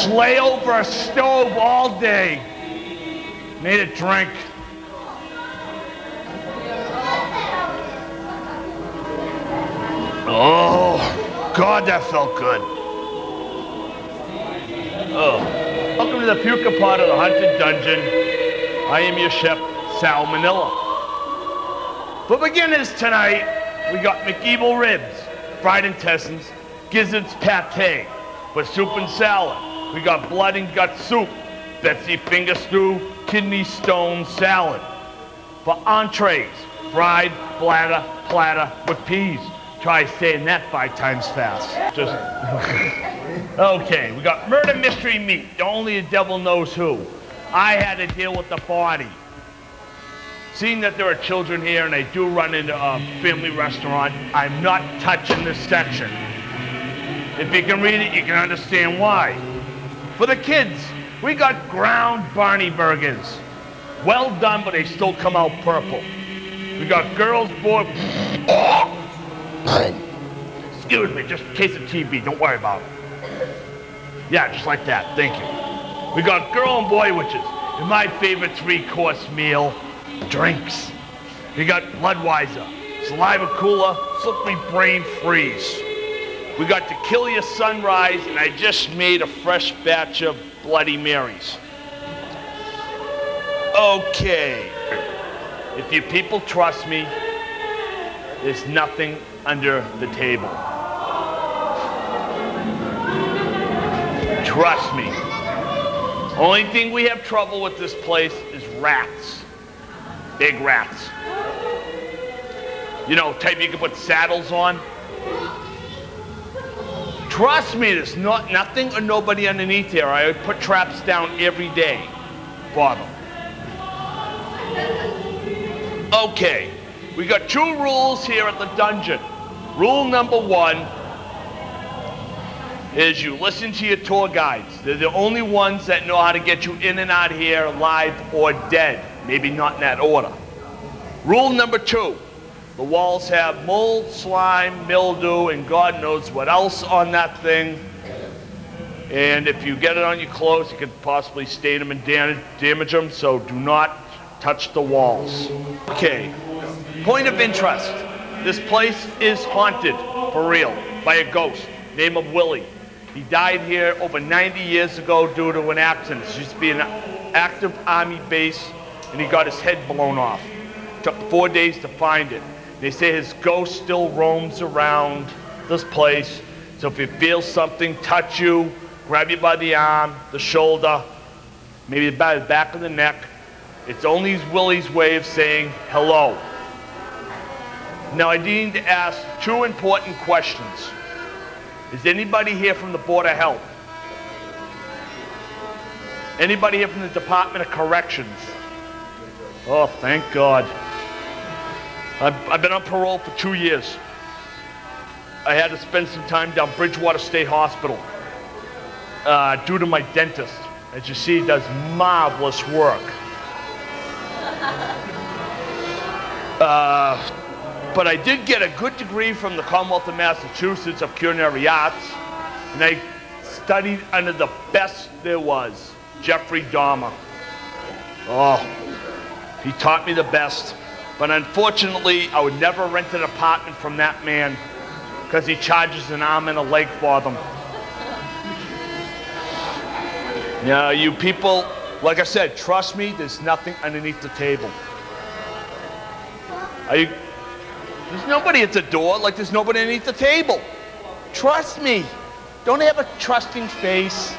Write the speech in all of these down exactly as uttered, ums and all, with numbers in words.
Just lay over a stove all day. Made a drink. Oh, God, that felt good. Oh. Welcome to the puka part of the Haunted Dungeon. I am your chef, Sal Manila. For beginners tonight, we got McEvil ribs, fried intestines, gizzards pate, with soup and salad. We got blood and gut soup, Betsy finger stew, kidney stone salad. For entrees, fried bladder platter with peas. Try saying that five times fast. Just okay, we got murder mystery meat, only the devil knows who. I had to deal with the body. Seeing that there are children here and I do run into a family restaurant, I'm not touching this section. If you can read it, you can understand why. For the kids, we got ground Barney burgers. Well done, but they still come out purple. We got girls, boys. Excuse me, just a case of T B, don't worry about it. Yeah, just like that, thank you. We got girl and boy witches, and my favorite three-course meal, drinks. We got Bloodweiser, Saliva Cooler, Slippery Brain Freeze. We got Tequila Sunrise, and I just made a fresh batch of Bloody Marys. Okay, if you people trust me, there's nothing under the table. Trust me. Only thing we have trouble with this place is rats. Big rats. You know, type you can put saddles on. Trust me, there's not nothing or nobody underneath here. I would put traps down every day for them. Okay, we got two rules here at the dungeon. Rule number one is you listen to your tour guides. They're the only ones that know how to get you in and out of here alive or dead. Maybe not in that order. Rule number two, the walls have mold, slime, mildew, and God knows what else on that thing. And if you get it on your clothes, you could possibly stain them and damage, damage them, so do not touch the walls. Okay, point of interest. This place is haunted, for real, by a ghost, name of Willie. He died here over ninety years ago due to an accident. It used to be an active army base, and he got his head blown off. It took four days to find it. They say his ghost still roams around this place, so if you feel something touch you, grab you by the arm, the shoulder, maybe by the back of the neck, it's only Willie's way of saying hello. Now I need to ask two important questions. Is anybody here from the Board of Health? Anybody here from the Department of Corrections? Oh, thank God. I've, I've been on parole for two years. I had to spend some time down Bridgewater State Hospital uh, due to my dentist. As you see, he does marvelous work. Uh, but I did get a good degree from the Commonwealth of Massachusetts of Culinary Arts, and I studied under the best there was, Jeffrey Dahmer. Oh, he taught me the best. But unfortunately, I would never rent an apartment from that man because he charges an arm and a leg for them. Now, you people, like I said, trust me, there's nothing underneath the table. Are you, there's nobody at the door, like there's nobody underneath the table. Trust me. Don't have a trusting face.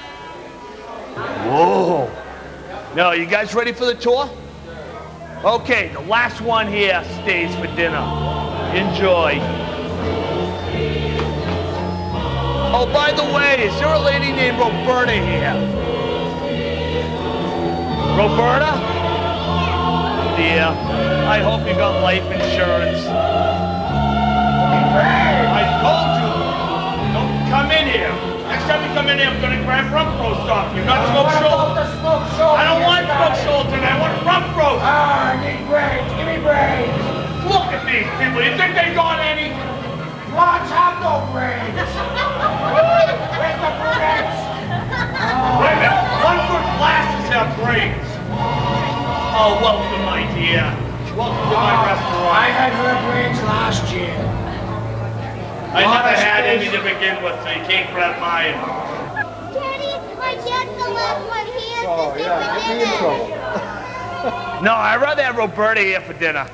Whoa. Now, you guys ready for the tour? Okay, the last one here stays for dinner. Enjoy. Oh, by the way, is there a lady named Roberta here? Roberta? Dear, I hope you got life insurance. I told you, don't come in here. Next time you come in here, I'm gonna grab rump roast off you, not smoke shoulder. I don't want smoke shoulder, I want rump roast. Ah, I need brains, give me brains. Look at these people, you think they got any? Lots have no brains. Where's the brunettes? Oh, welcome, my dear. Welcome to my restaurant. I had her brains last year. I never had any to begin with, so you can't grab mine. Daddy, my dad's the last one here. Oh, yeah, get me in trouble. No, I'd rather have Roberta here for dinner.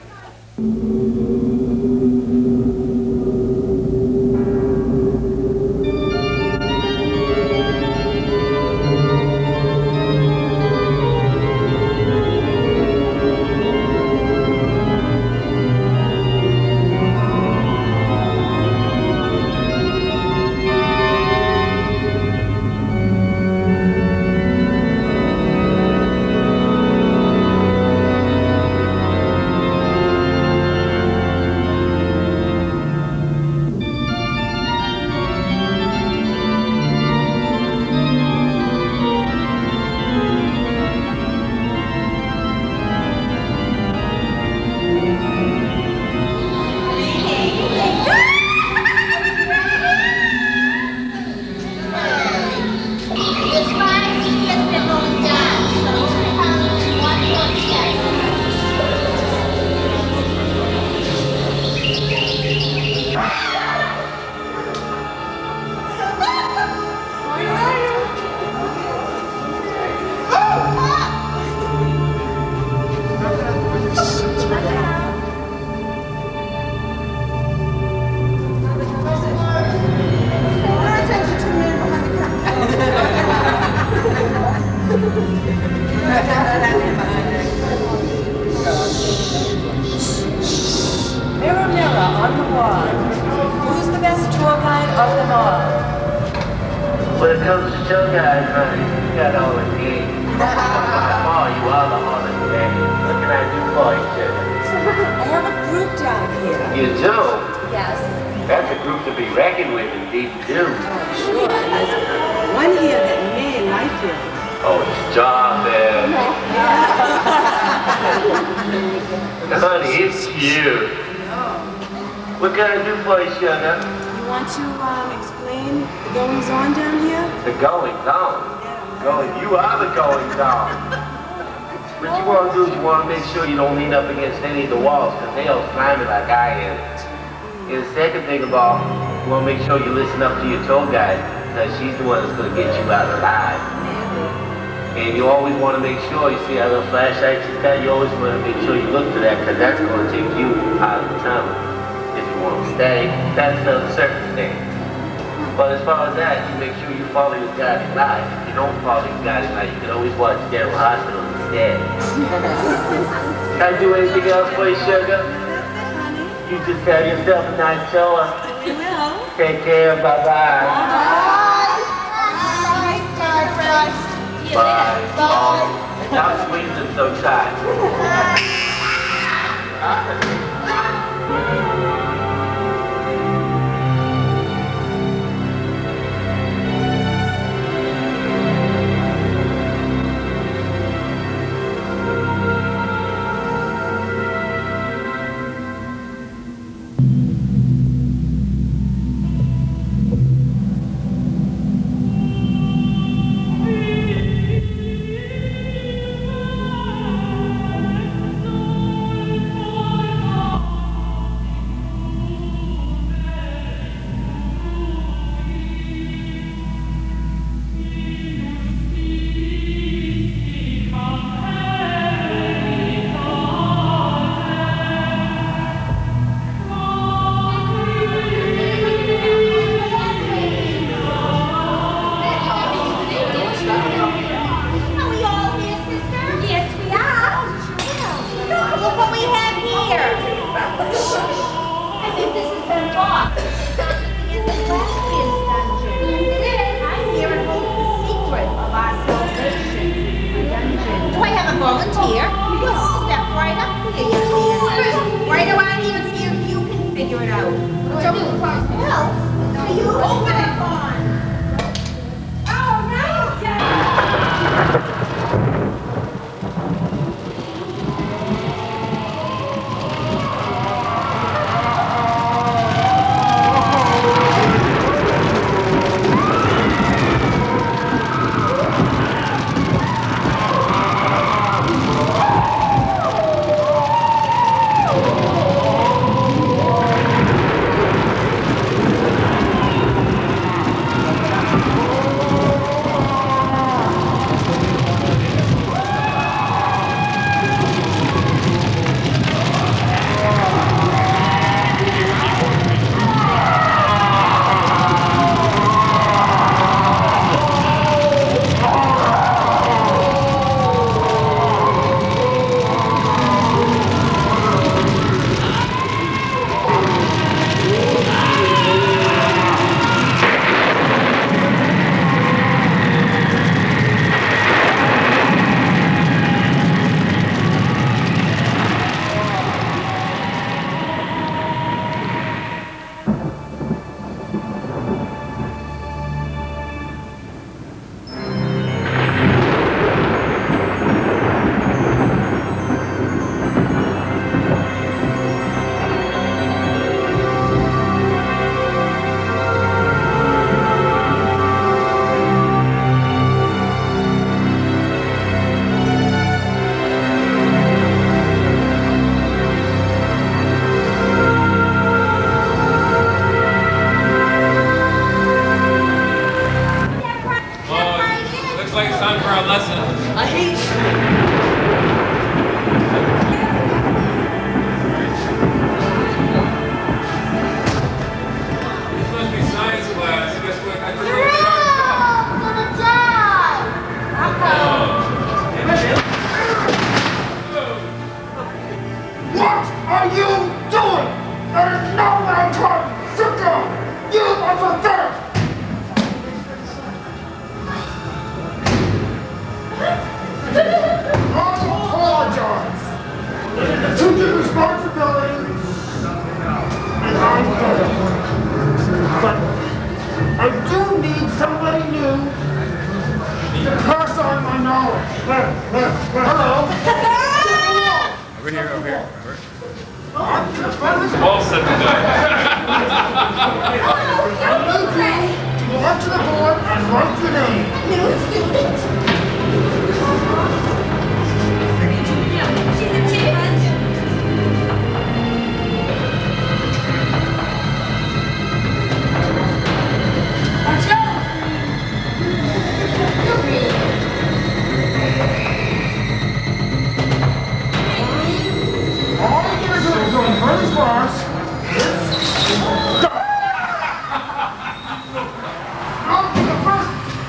Mirror, mirror on the wall, who's the best tour guide of them all? When it comes to tour guides, honey, you got all the game. Oh, you are the hardest man. What can I do for you, Sugar? I have a group down here. You do? Yes. That's a group to be reckoned with, indeed you do. Oh, sure. There's one here that may like you. Oh, stop it. Honey, it's cute. What can I do for you, Sugar? You want to um, explain the goings on down here? The goings on. Going, you are the goings on. What you want to do is you want to make sure you don't lean up against any of the walls, because they all slimy like I am. And the second thing about, you want to make sure you listen up to your tour guide, because she's the one that's going to get you out alive. And you always want to make sure, you see that little flashlight she's got, you always want to make sure you look to that, because that's going to take you out of the tunnel. If you want to stay, that's another circumstance. But as far as that, you make sure you follow your guiding light. If you don't follow your guiding light, you can always watch General Hospital instead. Can I do anything else for you, Sugar? You just have yourself a nice tour. We will. Take care, bye-bye. Bye. Bye. Bye. Bye. Bye. Stop squeezing so tight. Volunteer. Step right up here, young man. Right around here and see if you can figure it out. So, well, you open it on. Oh, now you get it. our lesson. I hate This must be science class. I guess what I took Hurry up! I'm gonna die! What are you doing? That is not what I'm trying to sit down! You are pathetic! I apologize. Took your responsibility, and I'm better. But I do need somebody new to pass on my knowledge. Hello? Over here, over here. Over. All set to die. I need you to go up to the board and write your name. New student. She's a chicken. All you gotta do is go in first class. Go. Go to the first.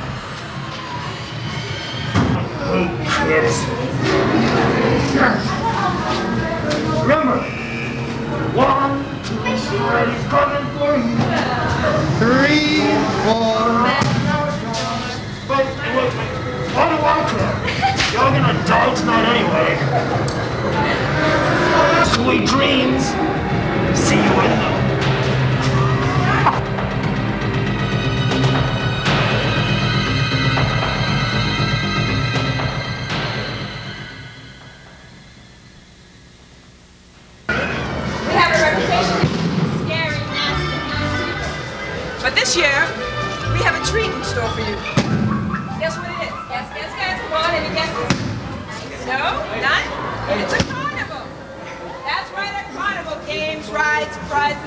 Yes. Remember, one, two, three, coming for you. Three, four. Wait, wait, wait. Why do I care? You're gonna die tonight anyway. Sweet dreams. See you in them. We have a reputation as scary, nasty, nasty. But this year, we have a treat in store for you. Guess what it is? Guess, guess, guess. Come on, any guesses? No? None? It's a carnival. That's right, a carnival. Games, rides, prizes.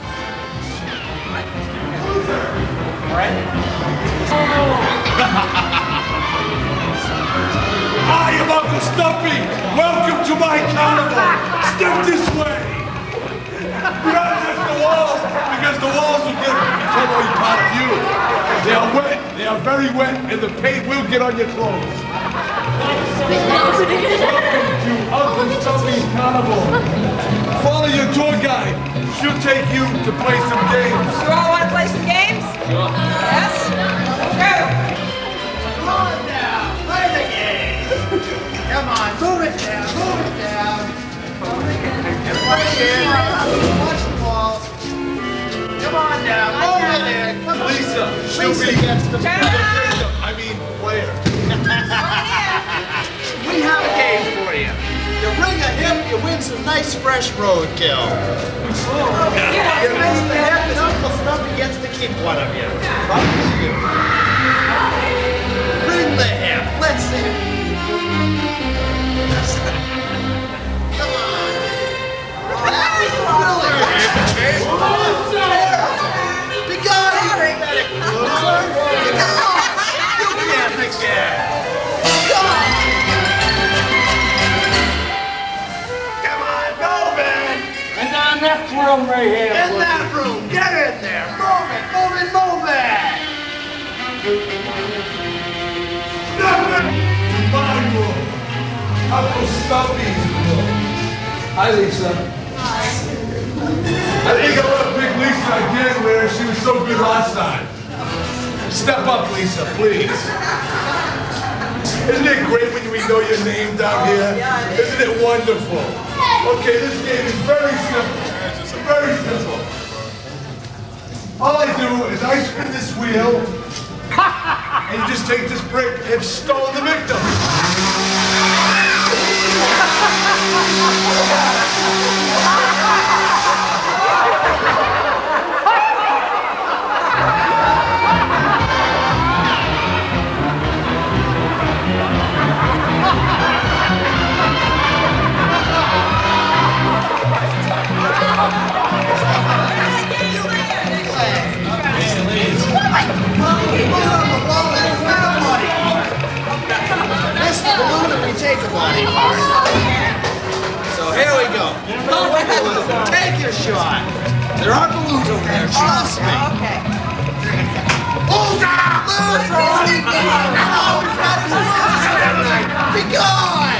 Hi, I'm Uncle Stumpy. Welcome to my carnival. Step this way. We gotta touch the walls because the walls will get totally part of you. They are wet. They are very wet, and the paint will get on your clothes. Welcome to Uncle Stumpy's carnival. Follow your tour guide. She'll take you to play some games. You all want to play some games? Sure. Yes? Let's go. Come on now, play the game. Come on, move it down, move it down. Right here, watch the balls. Come on now, move it in. Come on. Lisa, she'll Lisa be gets the Turn around. I mean, player. We have a game for you. You ring a hip, you win some nice fresh roadkill. You miss the hip, and Uncle Stumpy gets to keep one of you. Promise you. Ring the hip. Let's see. Come on. Be gone, you pathetic loser. You can't again. In that room right here. In that room, get in there, move it, move it, move it! Step into my room. Uncle Stumpy's room. Hi, Lisa. Hi. I think I want to pick Lisa again where she was so good last time. Step up, Lisa, please. Isn't it great when we know your name down here? Isn't it wonderful? Okay, this game is very simple. It's very simple. All I do is I spin this wheel, and you just take this brick and stone the victim. Trust me. Okay. Loser! Loser! Oh, that is loser! Be gone!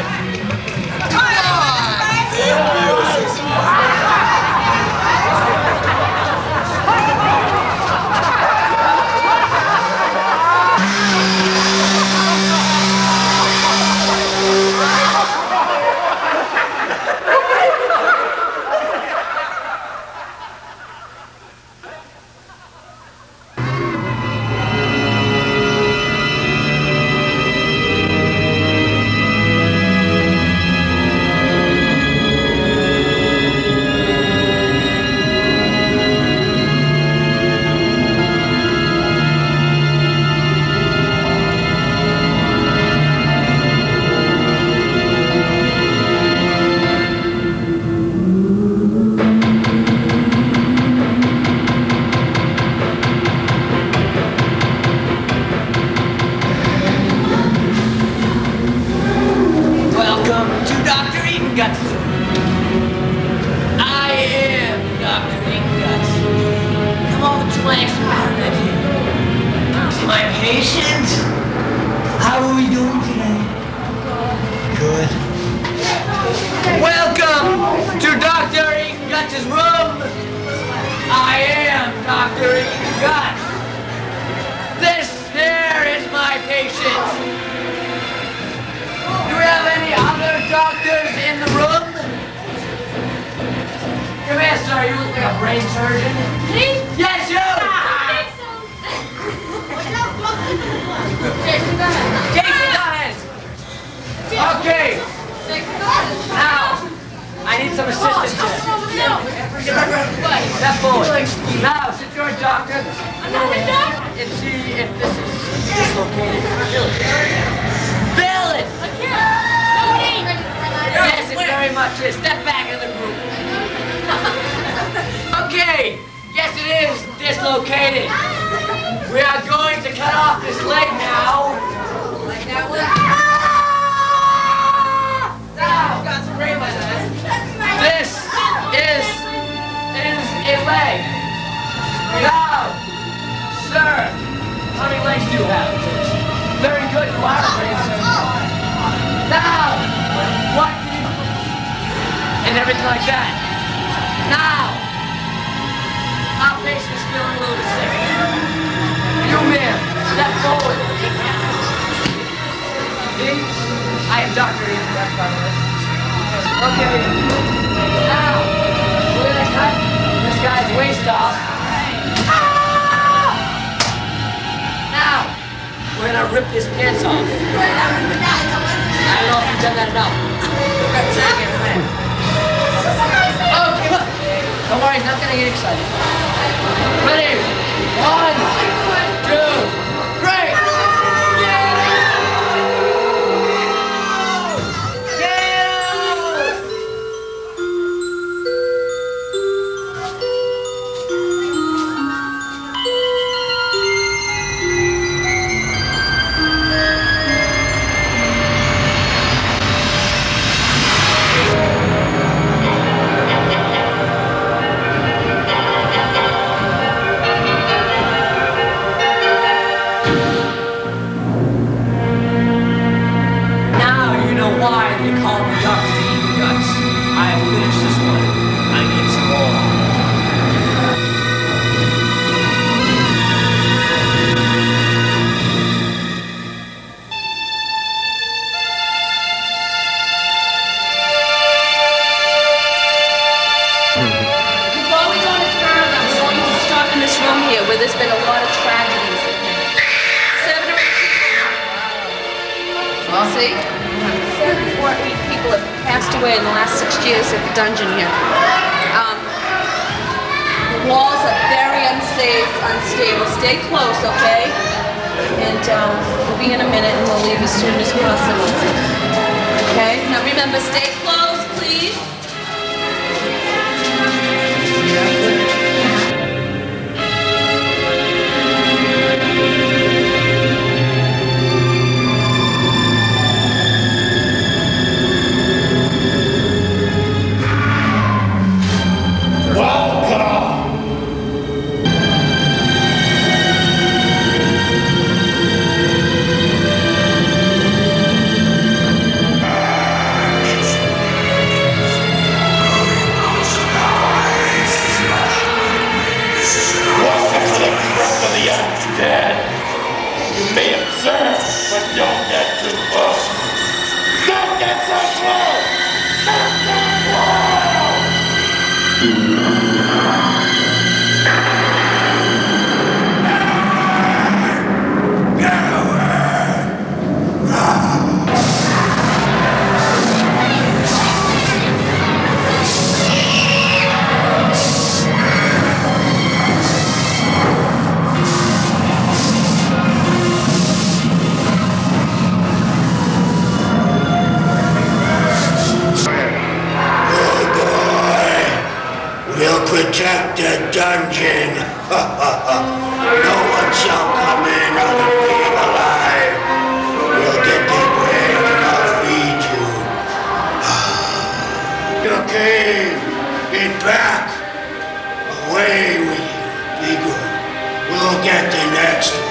but don't get too close. Don't get so close. Not so protect the dungeon. No one shall come in out of being alive. We'll get their bread and I'll feed you. Okay, get back. Away with you. Be good. We'll get the next one.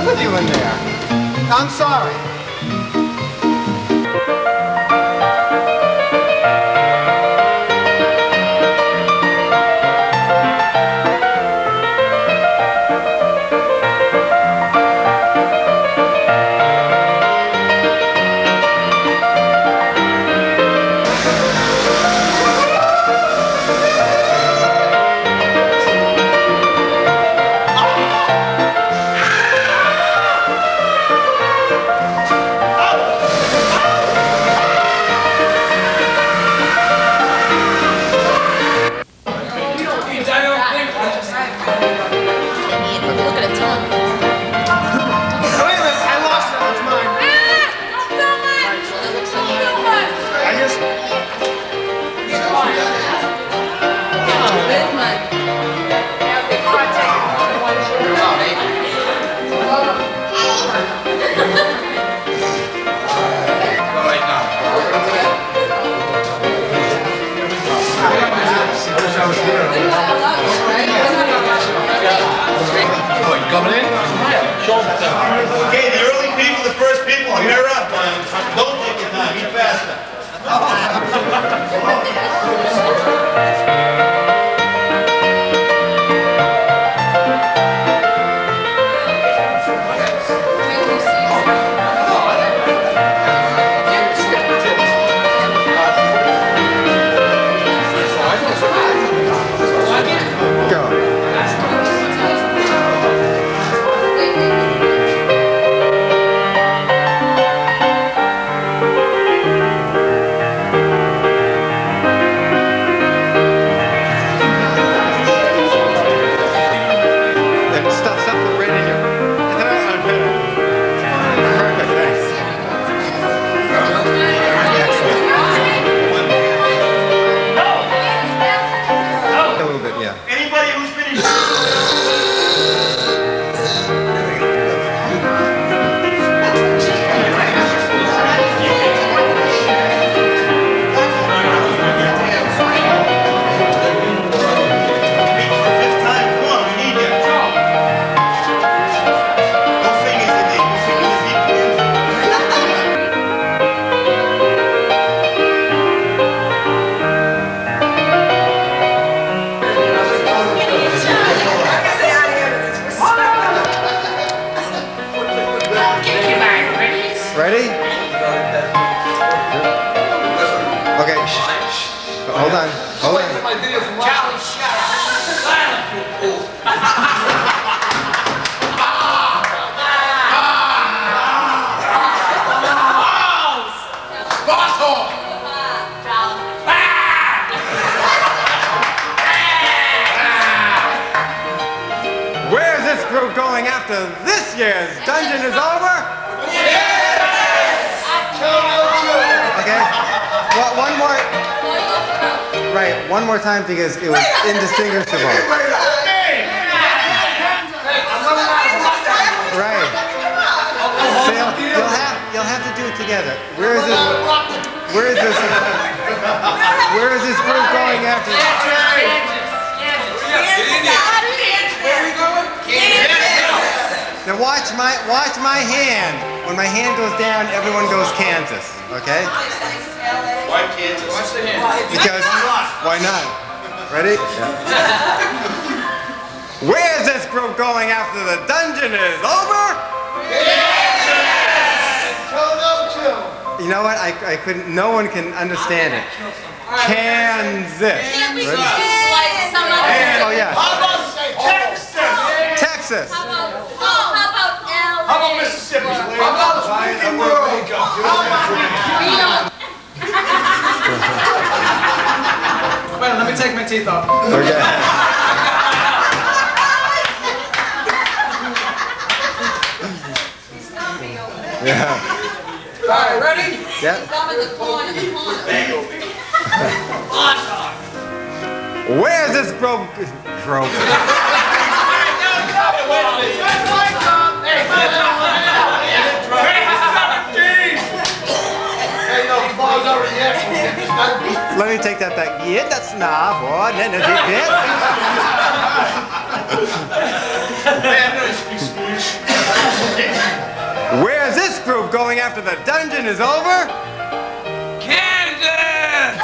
you in there. I'm sorry. Coming in? Okay, the early people, the first people, you're up. Don't take your time, eat faster. Ready? Okay, shh, shh. Hold on, hold on. Charlie, shut up. Silent, you fool. Where's this group going after this year's dungeon is over? Okay. Well, one more. Right, one more time because it was indistinguishable. Right. So you'll, you'll have you'll have to do it together. Where is this? Where is this? Where is this group going after? Now watch my watch my hand. When my hand goes down, everyone goes Kansas. Okay? Why Kansas? Watch the hand. Because why not? Ready? Yeah. Where's this group going after the dungeon is over? You know what? I, I couldn't. No one can understand it. Kansas. Ready? Oh yeah. How about Texas? Texas. How about, oh, how about L A? How about Mississippi? How about the world? Wait, let me take my teeth off. Okay. Yeah. All right, ready? Yeah. Come in the corner, the corner. Where's this group? Group. Let me take that back. Yeah, that's not what. Then it did. going after the dungeon is over? Kansas!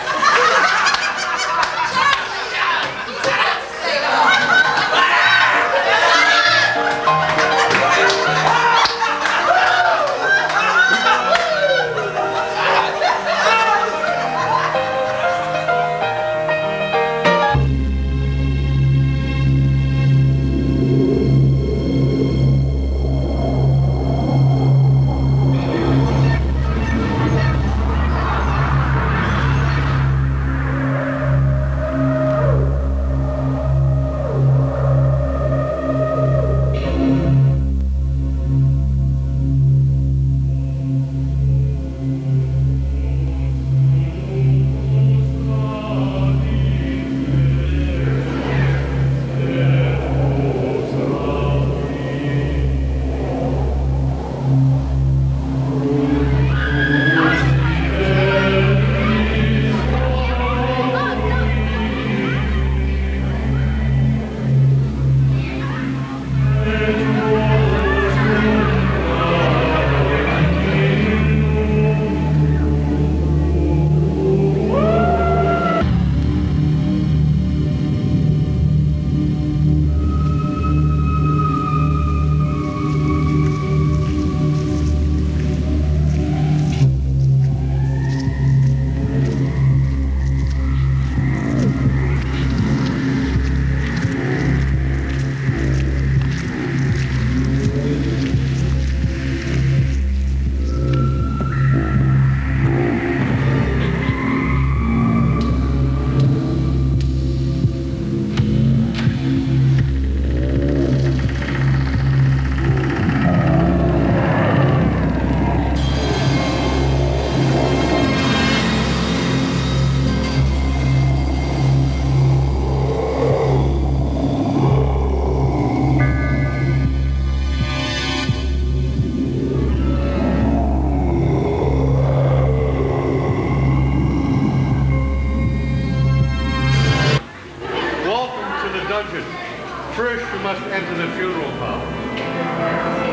First, you must enter the funeral parlor.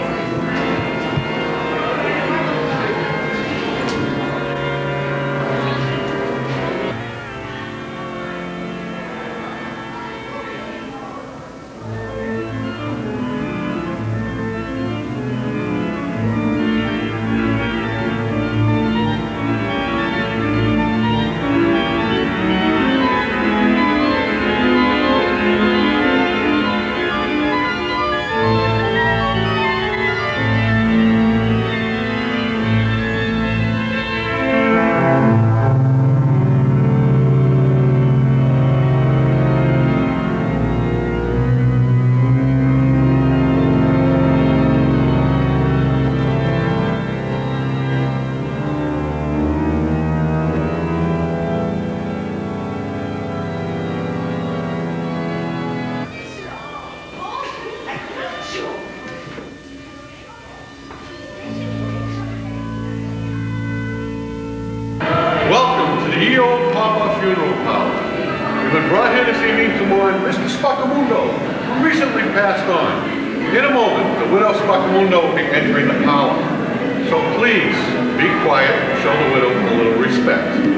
Welcome to the Old Papa Funeral Parlor. We've been brought here this evening to mourn Mister Spaccamundo, who recently passed on. In a moment, the widow Spaccamundo will be entering the parlor. So please, be quiet and show the widow a little respect.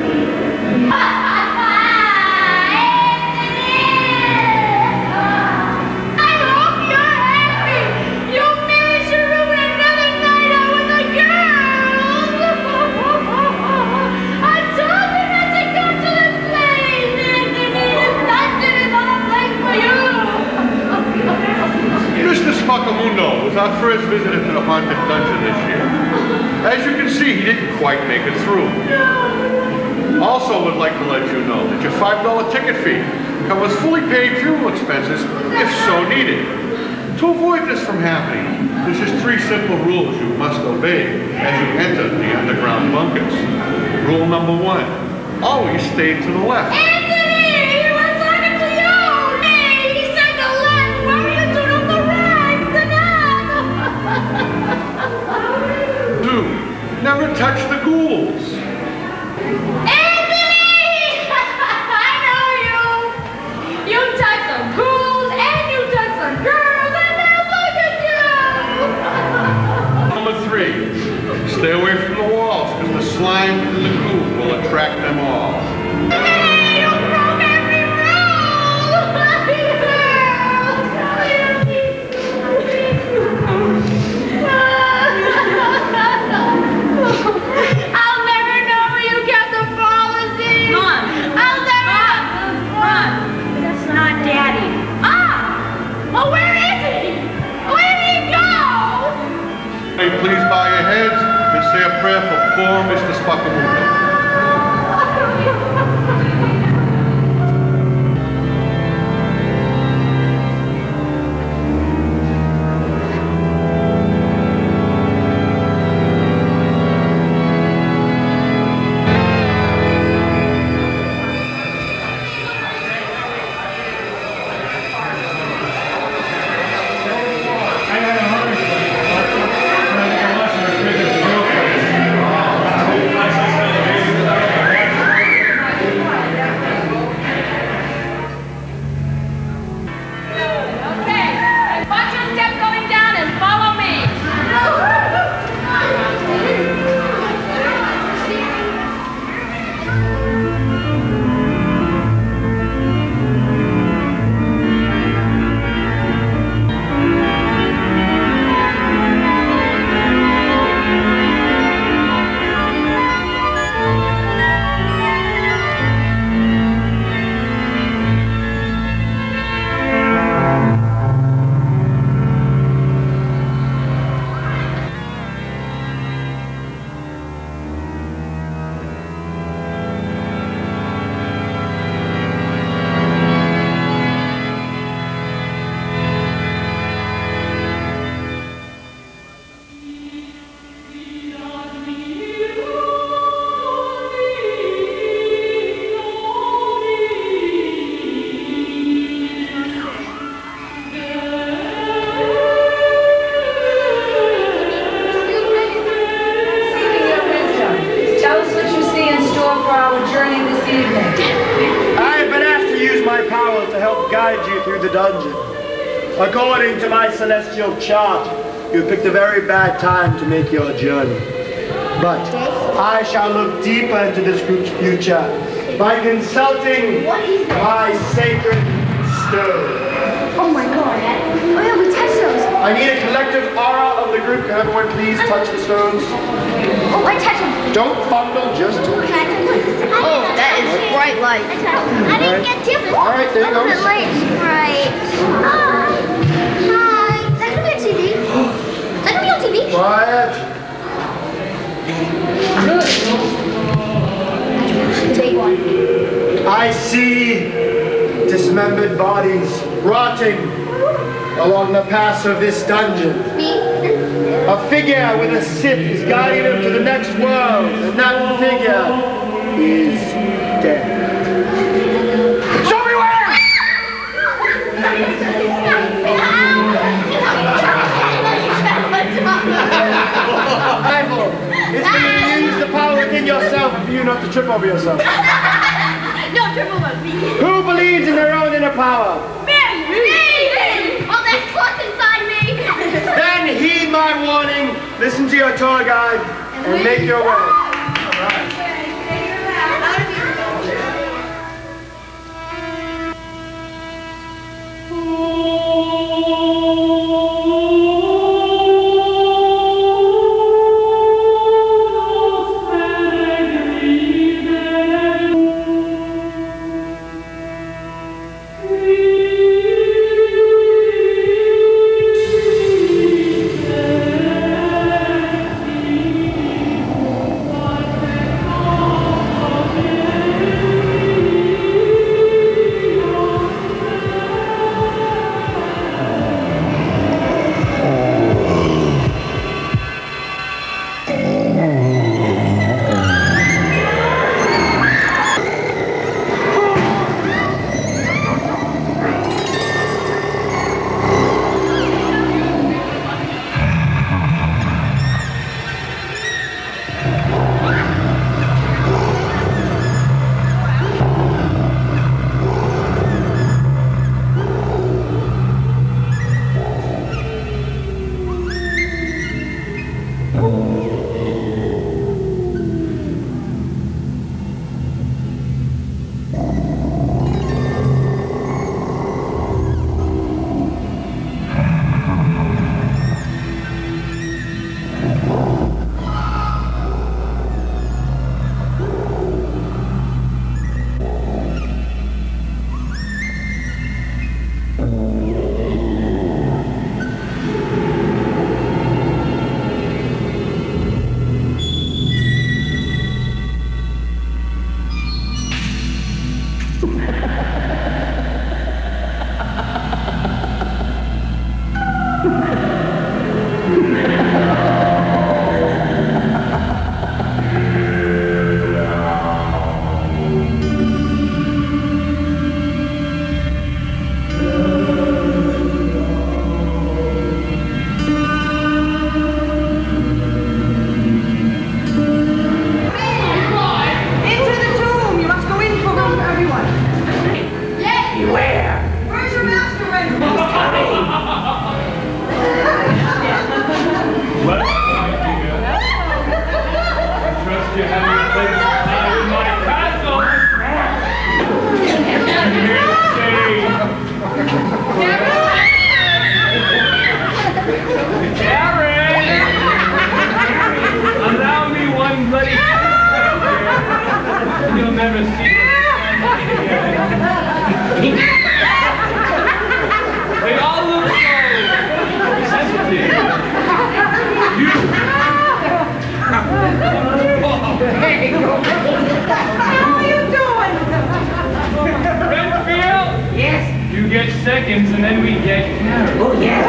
Mister Spaccamundo was our first visitor to the Haunted Dungeon this year. As you can see, he didn't quite make it through. Also would like to let you know that your five dollar ticket fee covers fully paid funeral expenses if so needed. To avoid this from happening, there's just three simple rules you must obey as you enter the underground bunkers. Rule number one, always stay to the left. Never touch the ghouls. Anthony! I know you. You touch the ghouls and you touch the girls and now look at you. Number three, Everybody please bow your heads and say a prayer for poor Mister Spakamundo. According to my celestial chart, you picked a very bad time to make your journey. But I shall look deeper into this group's future by consulting my sacred stone. Oh my god. Oh yeah, we touch those. I need a collective aura of the group. Can everyone please touch the stones? Oh, I touch them. Don't fumble, just touch. Oh, that is bright light. I didn't get different. All right, there you go. The light's bright. Oh. Hi. Is that gonna be on T V? Is that gonna be on T V? Quiet. Take one. I see dismembered bodies rotting along the paths of this dungeon. Me? A figure with a scythe is guiding them to the next world, and that figure is dead. Show me where! Bible, it's for you to use the power within yourself and for you not to trip over yourself. No, trip over me. Who believes in their own inner power? Me! Me! Oh, that's what's inside me. Then heed my warning, listen to your tour guide, and make your way. All right. things and then we get carried. Oh, yeah?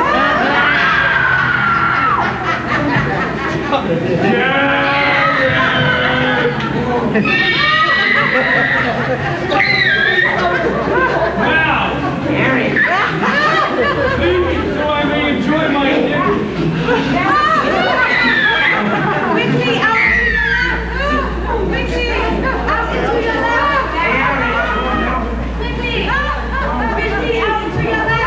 Now, Gary. please, so I may enjoy my dinner. Quickly, out to your left. Quickly, out to your left. Quickly, quickly, out to your left.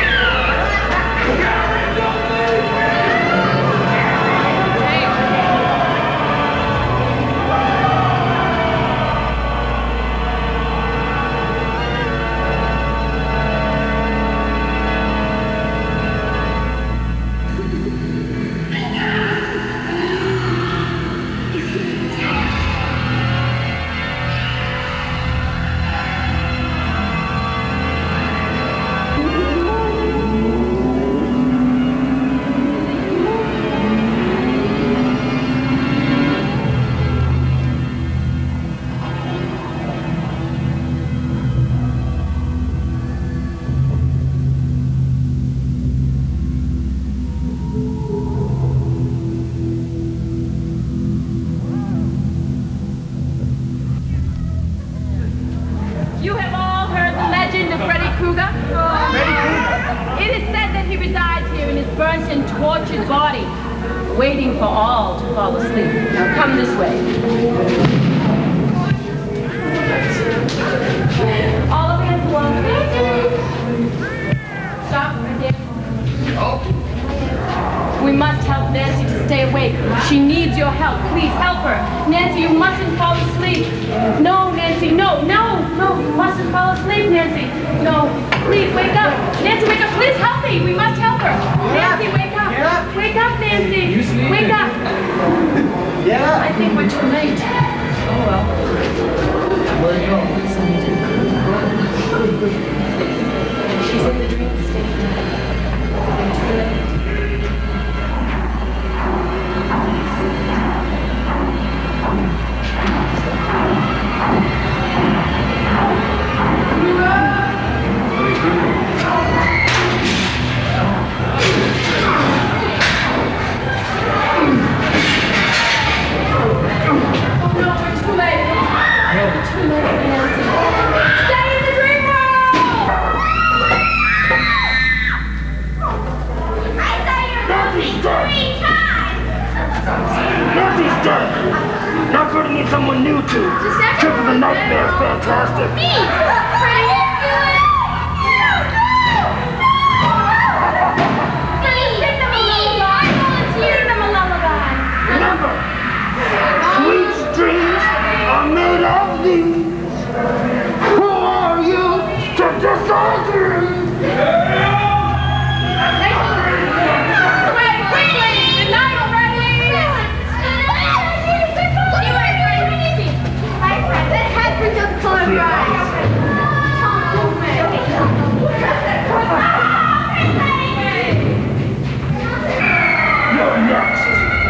You have all heard the legend of Freddy Krueger? It is said that he resides here in his burnt and tortured body, waiting for all to fall asleep. Now come this way. All of you walk. Stop right there. We must help Nancy to stay awake. She needs your help. Please help her. Nancy, you mustn't fall asleep. No, Nancy, no, no, no, you mustn't fall asleep, Nancy. No, please wake up. Nancy, wake up. Please help me. We must help her. Nancy, wake up. Wake up, Nancy. Wake up. Yeah. I think we're too late. Oh, well. Where'd you go? She's in the dream state. We're too late. Not going to need someone new to. Trip of the nightmare, fantastic. Me! Freddy, do it! Please, sing them a lullaby. Sing them a lullaby. Remember, sweet dreams are made of these. Who are you to disagree? You're next.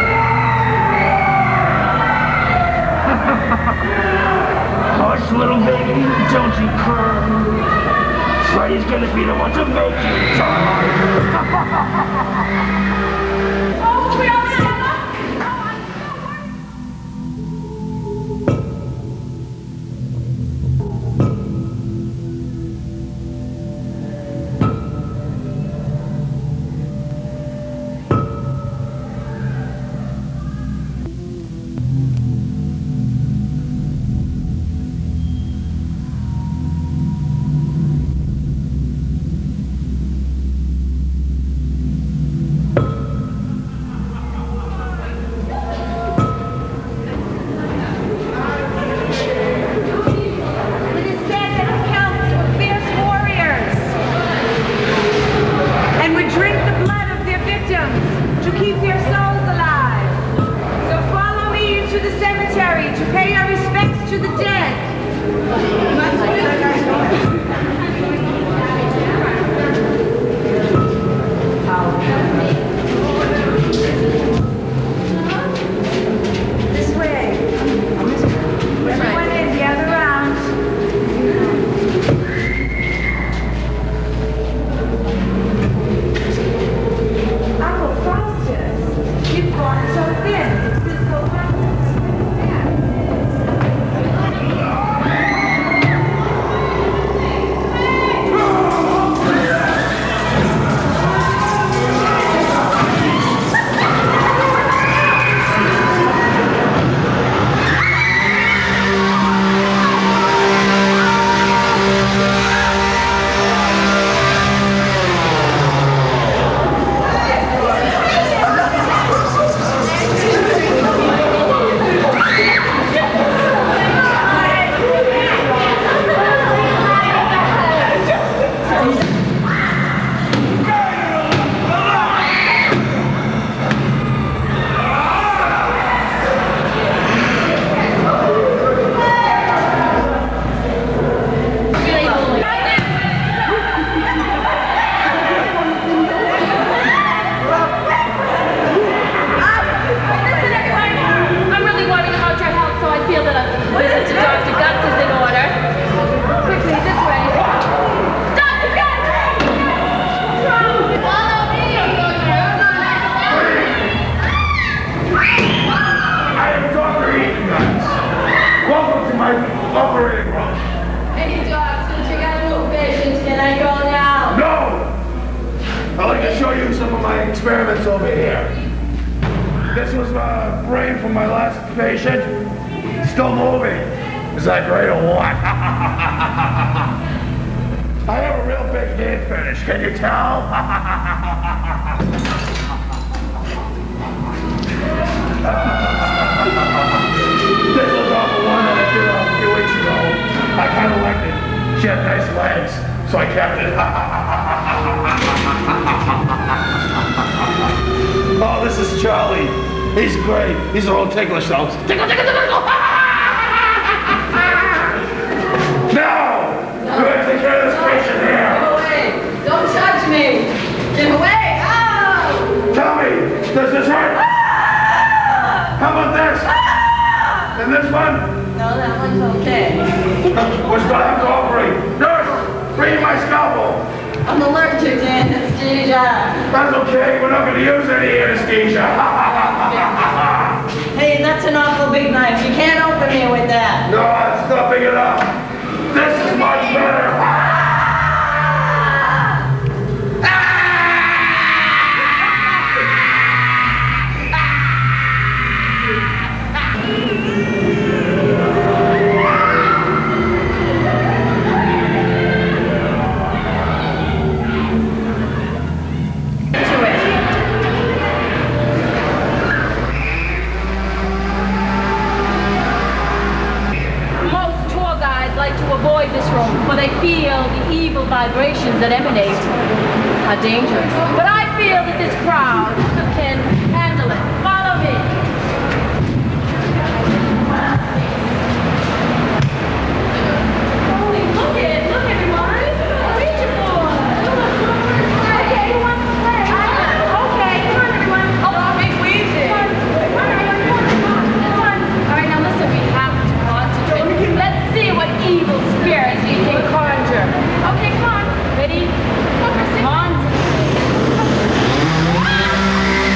Hush, little baby, don't you cry. Freddy's gonna be the one to make you die. Oh, we all together? Thank you. water's so thin. It's been so hot. Experiments over here. This was a brain from my last patient. Still moving. Is that great or what? I have a real big hand finish. Can you tell? This was off of one that I did a few weeks ago. I kind of liked it. She had nice legs, so I kept it. Oh, this is Charlie. He's great. He's our own ticklish though. Tickle, tickle, tickle. Now, we're going to take care of this patient here. Go away. Don't touch me. Get away. Oh! Tell me, does this hurt? How about this? And this one? No, that one's okay. We're still have to operate. Nurse, bring my scalpel. I'm allergic to anesthesia. That's okay, we're not going to use any anesthesia. Hey, that's an awful big knife. You can't open me with that. No, it's not big enough. This is much better. Avoid this room, for they feel the evil vibrations that emanate are dangerous. But I feel that this crowd can handle it. Follow me. Look it, look everyone. Reach it for. Okay, who wants to play? Okay, come on everyone. Oh, big wheezy. Come on, everyone. Come on. All right, now listen, we have to concentrate. Let's see what evil spirits you can conjure. Okay, come on. Ready? Concentrate.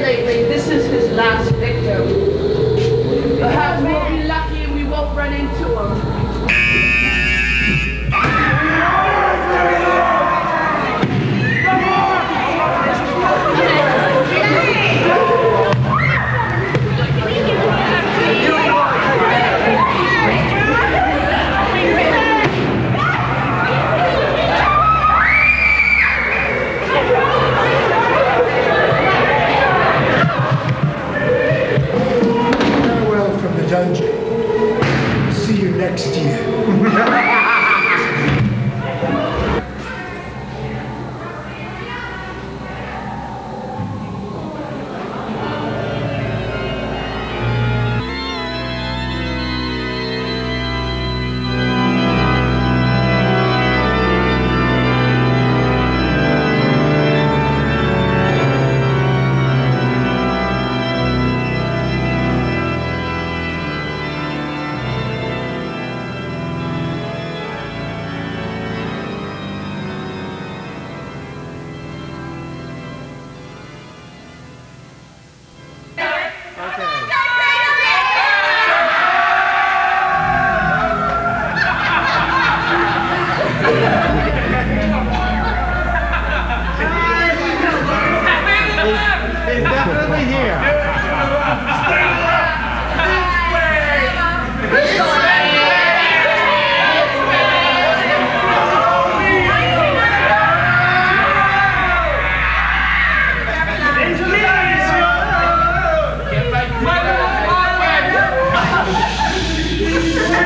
lately. This is his last victim. Perhaps we'll be lucky and we won't run into him. Dungeon. See you next year.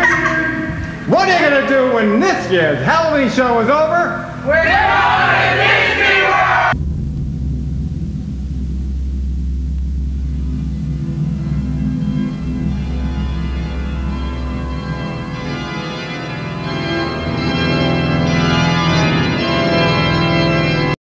What are you gonna do when this year's Halloween show is over? We're going to